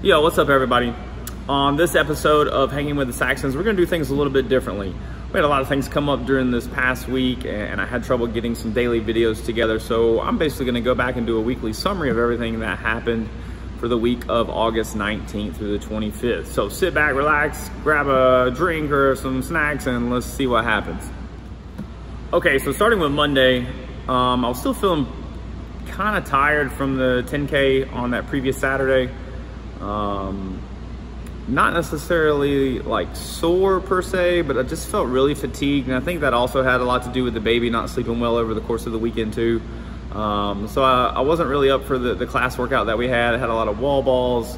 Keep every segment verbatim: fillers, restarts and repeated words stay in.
Yo, what's up everybody? On this episode of Hanging with the Saxons, we're gonna do things a little bit differently. We had a lot of things come up during this past week and I had trouble getting some daily videos together. So I'm basically gonna go back and do a weekly summary of everything that happened for the week of August nineteenth through the twenty-fifth. So sit back, relax, grab a drink or some snacks and let's see what happens. Okay, so starting with Monday, um, I was still feeling kind of tired from the ten K on that previous Saturday. Um, not necessarily like sore per se, but I just felt really fatigued. And I think that also had a lot to do with the baby not sleeping well over the course of the weekend too. Um, so I, I wasn't really up for the, the class workout that we had. I had a lot of wall balls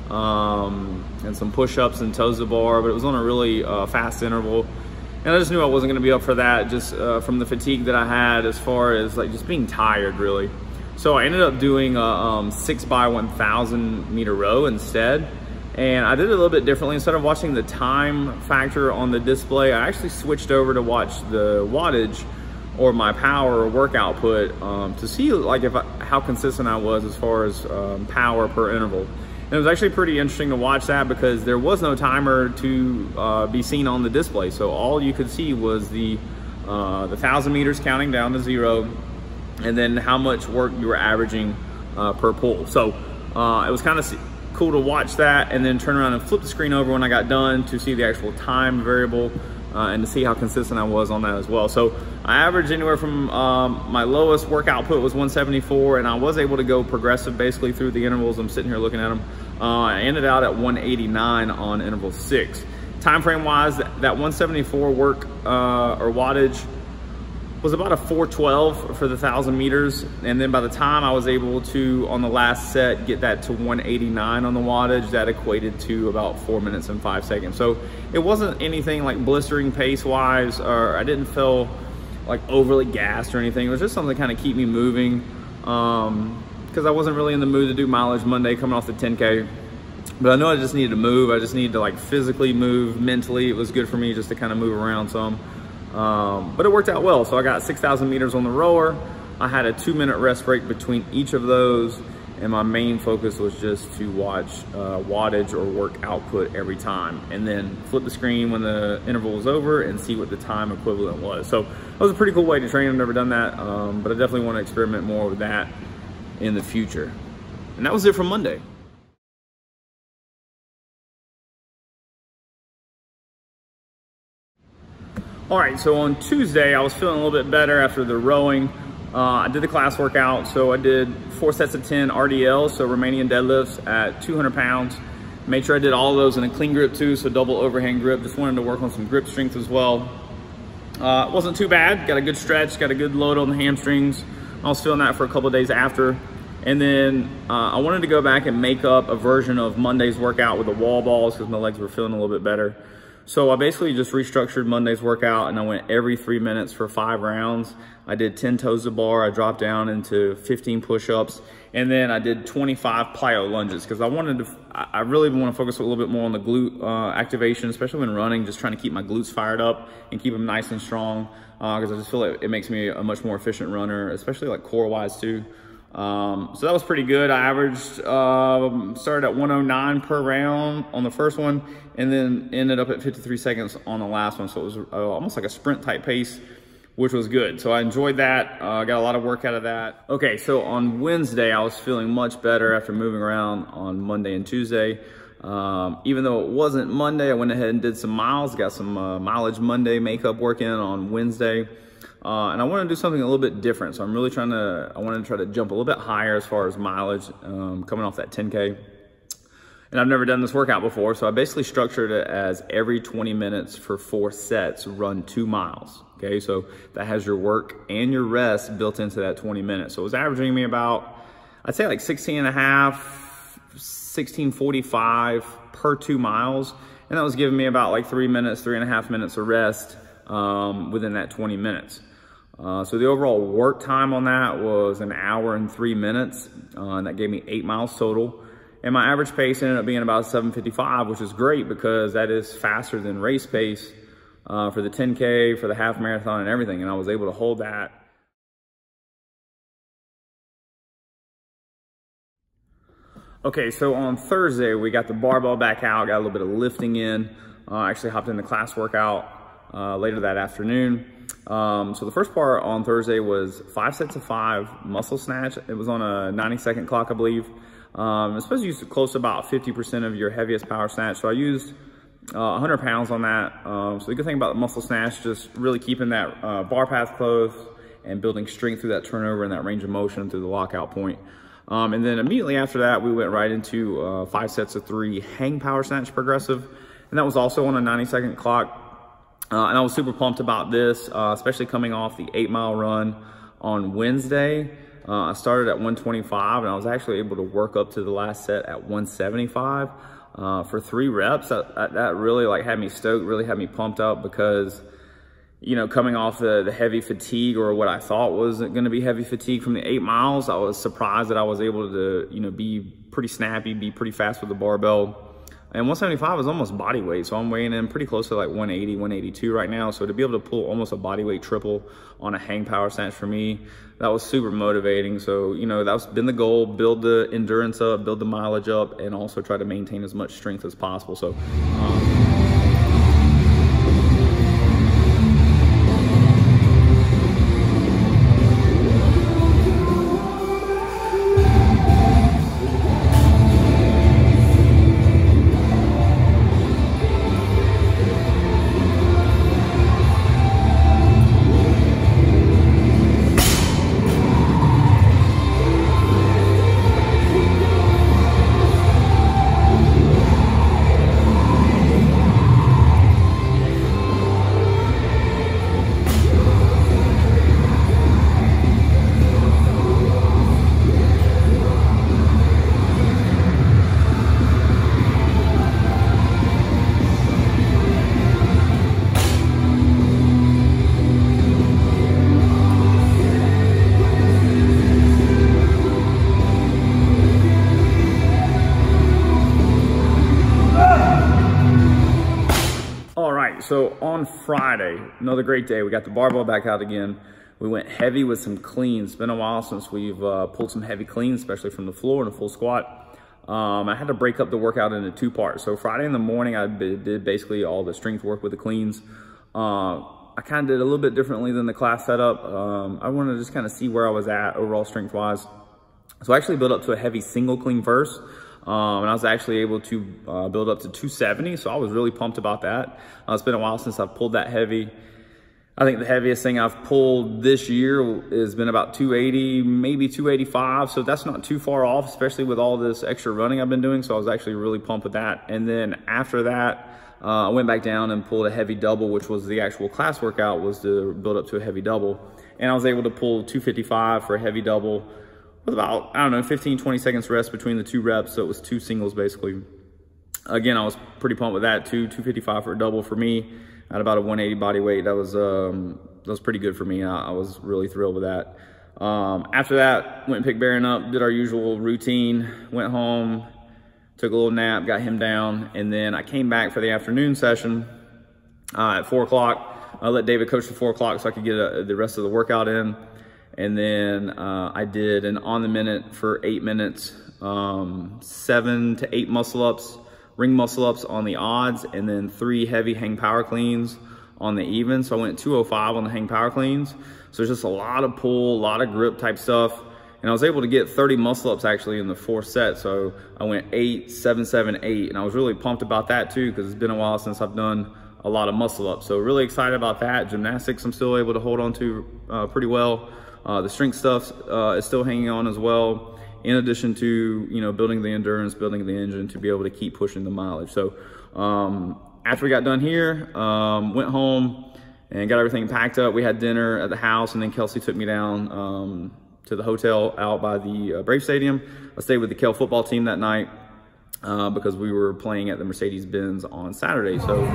um, and some push-ups and toes to bar, but it was on a really uh, fast interval. And I just knew I wasn't gonna be up for that just uh, from the fatigue that I had as far as like just being tired really. So I ended up doing a um, six by one thousand meter row instead. And I did it a little bit differently. Instead of watching the time factor on the display, I actually switched over to watch the wattage or my power or work output um, to see like if I, how consistent I was as far as um, power per interval. And it was actually pretty interesting to watch that because there was no timer to uh, be seen on the display. So all you could see was the, uh, the thousand meters counting down to zero, and then how much work you were averaging uh, per pull. So uh, it was kind of cool to watch that and then turn around and flip the screen over when I got done to see the actual time variable uh, and to see how consistent I was on that as well. So I averaged anywhere from um, my lowest work output was one seventy-four, and I was able to go progressive basically through the intervals. I'm sitting here looking at them. Uh, I ended out at one eighty-nine on interval six. Time frame wise, that, that one seventy-four work uh, or wattage was about a four twelve for the thousand meters. And then by the time I was able to, on the last set, get that to one eighty-nine on the wattage, that equated to about four minutes and five seconds. So it wasn't anything like blistering pace wise, or I didn't feel like overly gassed or anything. It was just something to kind of keep me moving. Um, cause I wasn't really in the mood to do mileage Monday coming off the ten K. But I know I just needed to move. I just needed to like physically move. Mentally, it was good for me just to kind of move around some. Um, but it worked out well. So I got six thousand meters on the rower. I had a two minute rest break between each of those. And my main focus was just to watch uh, wattage or work output every time. And then flip the screen when the interval was over and see what the time equivalent was. So that was a pretty cool way to train. I've never done that, um, but I definitely want to experiment more with that in the future. And that was it for Monday. All right, so on Tuesday, I was feeling a little bit better after the rowing. Uh, I did the class workout, so I did four sets of ten R D Ls, so Romanian deadlifts at two hundred pounds. Made sure I did all of those in a clean grip too, so double overhand grip. Just wanted to work on some grip strength as well. Uh, it wasn't too bad, got a good stretch, got a good load on the hamstrings. I was feeling that for a couple of days after. And then uh, I wanted to go back and make up a version of Monday's workout with the wall balls because my legs were feeling a little bit better. So I basically just restructured Monday's workout and I went every three minutes for five rounds. I did ten toes to bar, I dropped down into fifteen push-ups, and then I did twenty-five plyo lunges because I wanted to, I really want to focus a little bit more on the glute uh, activation, especially when running, just trying to keep my glutes fired up and keep them nice and strong because uh, I just feel like it makes me a much more efficient runner, especially like core-wise too. Um, so that was pretty good. I averaged, um, started at one oh nine per round on the first one and then ended up at fifty-three seconds on the last one. So it was uh, almost like a sprint type pace, which was good. So I enjoyed that. I uh, got a lot of work out of that. Okay, so on Wednesday, I was feeling much better after moving around on Monday and Tuesday. Um, even though it wasn't Monday, I went ahead and did some miles, got some uh, mileage Monday makeup work in on Wednesday. Uh, and I want to do something a little bit different. So I'm really trying to, I want to try to jump a little bit higher as far as mileage um, coming off that ten K. And I've never done this workout before. So I basically structured it as every twenty minutes for four sets, run two miles. Okay, so that has your work and your rest built into that twenty minutes. So it was averaging me about, I'd say like sixteen and a half, sixteen forty-five per two miles. And that was giving me about like three minutes, three and a half minutes of rest um, within that twenty minutes. Uh, so the overall work time on that was an hour and three minutes, uh, and that gave me eight miles total. And my average pace ended up being about seven fifty-five, which is great because that is faster than race pace uh, for the ten K, for the half marathon and everything. And I was able to hold that. Okay, so on Thursday, we got the barbell back out, got a little bit of lifting in. Uh, I actually hopped in the class workout uh, later that afternoon. Um, so the first part on Thursday was five sets of five muscle snatch. It was on a ninety second clock, I believe. Um, it's supposed to use close to about fifty percent of your heaviest power snatch. So I used uh, one hundred pounds on that. Um, so the good thing about the muscle snatch, just really keeping that uh, bar path close and building strength through that turnover and that range of motion through the lockout point. Um, and then immediately after that, we went right into uh, five sets of three hang power snatch progressive. And that was also on a ninety second clock. Uh, and I was super pumped about this, uh, especially coming off the eight mile run on Wednesday. Uh, I started at one twenty-five and I was actually able to work up to the last set at one seventy-five uh, for three reps. That, that really like had me stoked, really had me pumped up because, you know, coming off the, the heavy fatigue, or what I thought was going to be heavy fatigue from the eight miles, I was surprised that I was able to, you know, be pretty snappy, be pretty fast with the barbell. And one seventy-five is almost body weight, so I'm weighing in pretty close to like one eighty, one eighty-two right now. So to be able to pull almost a body weight triple on a hang power snatch for me, that was super motivating. So, you know, that's been the goal: build the endurance up, build the mileage up, and also try to maintain as much strength as possible. So. Um, So on Friday, another great day. We got the barbell back out again. We went heavy with some cleans. It's been a while since we've uh, pulled some heavy cleans, especially from the floor in a full squat. Um, I had to break up the workout into two parts. So Friday in the morning, I did basically all the strength work with the cleans. Uh, I kind of did a little bit differently than the class setup. Um, I wanted to just kind of see where I was at overall strength-wise. So I actually built up to a heavy single clean first. Um, and I was actually able to uh, build up to two seventy, so I was really pumped about that. Uh, it's been a while since I've pulled that heavy. I think the heaviest thing I've pulled this year has been about two eighty, maybe two eighty-five, so that's not too far off, especially with all this extra running I've been doing, so I was actually really pumped with that. And then after that, uh, I went back down and pulled a heavy double, which was the actual class workout, was to build up to a heavy double. And I was able to pull two fifty-five for a heavy double, with about, I don't know, fifteen, twenty seconds rest between the two reps. So it was two singles basically. Again, I was pretty pumped with that too. two fifty-five for a double for me at about a one eighty body weight. That was, um, that was pretty good for me. I, I was really thrilled with that. Um, after that, went and picked Baron up, did our usual routine, went home, took a little nap, got him down. And then I came back for the afternoon session uh, at four o'clock. I let David coach to four o'clock so I could get a, the rest of the workout in. And then uh, I did an on the minute for eight minutes, um, seven to eight muscle ups, ring muscle ups on the odds, and then three heavy hang power cleans on the even. So I went two oh five on the hang power cleans. So it's just a lot of pull, a lot of grip type stuff. And I was able to get thirty muscle ups actually in the fourth set. So I went eight, seven, seven, eight. And I was really pumped about that too, because it's been a while since I've done a lot of muscle ups. So really excited about that. Gymnastics I'm still able to hold on to uh, pretty well. Uh, the strength stuff uh, is still hanging on as well, in addition to, you know, building the endurance, building the engine to be able to keep pushing the mileage. So um, after we got done here, um, went home and got everything packed up. We had dinner at the house, and then Kelsey took me down um, to the hotel out by the uh, Brave Stadium. I stayed with the Kel football team that night uh, because we were playing at the Mercedes-Benz on Saturday. So.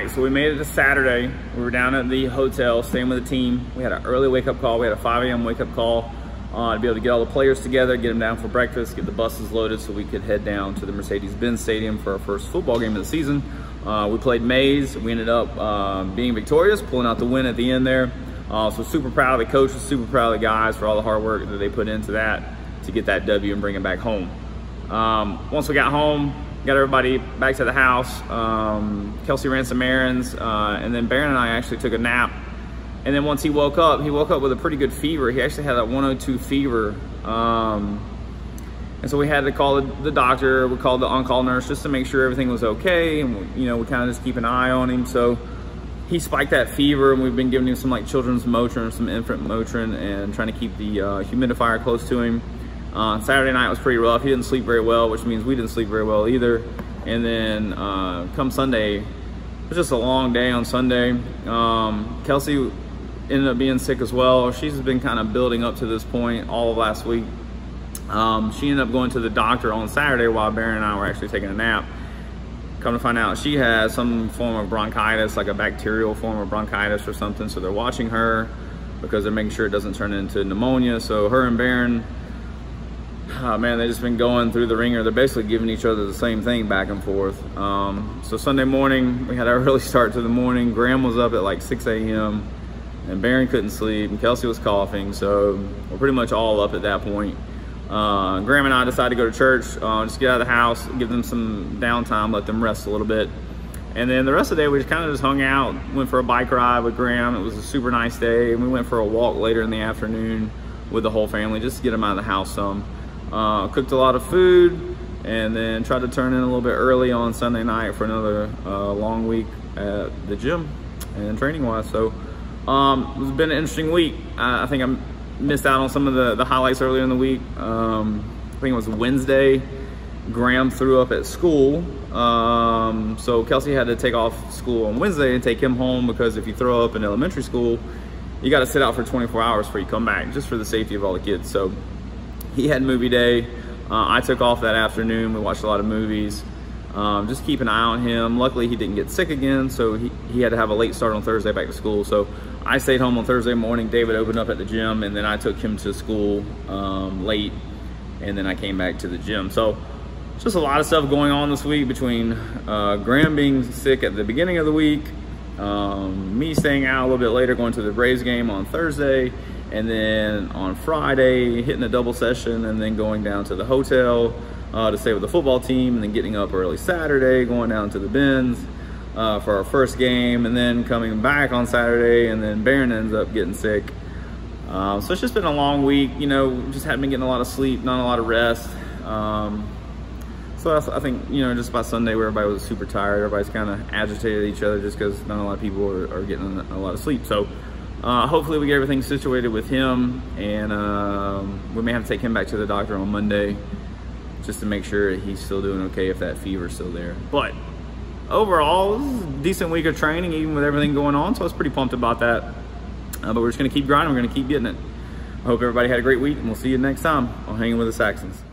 right, so we made it to Saturday. We were down at the hotel, staying with the team. We had an early wake-up call. We had a five A M wake-up call uh, to be able to get all the players together, get them down for breakfast, get the buses loaded so we could head down to the Mercedes-Benz Stadium for our first football game of the season. Uh, we played Mays. We ended up uh, being victorious, pulling out the win at the end there. Uh, so super proud of the coaches, super proud of the guys for all the hard work that they put into that to get that W and bring it back home. Um, once we got home, got everybody back to the house. Um, Kelsey ran some errands, uh, and then Baron and I actually took a nap. And then once he woke up, he woke up with a pretty good fever. He actually had a one oh two fever. Um, and so we had to call the, the doctor. We called the on-call nurse just to make sure everything was okay. And, we, you know, we kind of just keep an eye on him. So he spiked that fever, and we've been giving him some like children's Motrin, some infant Motrin, and trying to keep the uh, humidifier close to him. Uh, Saturday night was pretty rough. He didn't sleep very well, which means we didn't sleep very well either. And then uh, come Sunday, it was just a long day on Sunday. Um, Kelsey ended up being sick as well. She's been kind of building up to this point all of last week. Um, she ended up going to the doctor on Saturday while Baron and I were actually taking a nap. Come to find out she has some form of bronchitis, like a bacterial form of bronchitis or something. So they're watching her because they're making sure it doesn't turn into pneumonia. So her and Baron, oh man, they've just been going through the ringer. They're basically giving each other the same thing back and forth. Um, so Sunday morning, we had our early start to the morning. Graham was up at like six A M and Baron couldn't sleep, and Kelsey was coughing. So we're pretty much all up at that point. Uh, Graham and I decided to go to church, uh, just get out of the house, give them some downtime, let them rest a little bit. And then the rest of the day, we just kind of just hung out, went for a bike ride with Graham. It was a super nice day. And we went for a walk later in the afternoon with the whole family, just to get them out of the house some. Uh, cooked a lot of food, and then tried to turn in a little bit early on Sunday night for another uh, long week at the gym and training wise. So um, it's been an interesting week. I, I think I missed out on some of the, the highlights earlier in the week. Um, I think it was Wednesday, Graham threw up at school. Um, so Kelsey had to take off school on Wednesday and take him home, because if you throw up in elementary school, you got to sit out for twenty-four hours before you come back, just for the safety of all the kids. So he had movie day. Uh, I took off that afternoon. We watched a lot of movies. Um, just keep an eye on him. Luckily, he didn't get sick again, so he, he had to have a late start on Thursday back to school. So I stayed home on Thursday morning. David opened up at the gym, and then I took him to school um, late, and then I came back to the gym. So just a lot of stuff going on this week, between uh, Graham being sick at the beginning of the week, um, me staying out a little bit later, going to the Braves game on Thursday, and then on Friday hitting a double session, and then going down to the hotel uh, to stay with the football team, and then getting up early Saturday, going down to the Benz uh, for our first game, and then coming back on Saturday, and then Baron ends up getting sick. Uh, so it's just been a long week, you know, just haven't been getting a lot of sleep, not a lot of rest. Um, so I think, you know, just by Sunday where everybody was super tired, everybody's kind of agitated at each other just because not a lot of people are, are getting a lot of sleep. So uh, hopefully we get everything situated with him, and um, we may have to take him back to the doctor on Monday just to make sure he's still doing okay if that fever's still there. But overall, this is a decent week of training, even with everything going on, so I was pretty pumped about that. Uh, but we're just going to keep grinding. We're going to keep getting it. I hope everybody had a great week, and we'll see you next time on Hanging with the Saxons.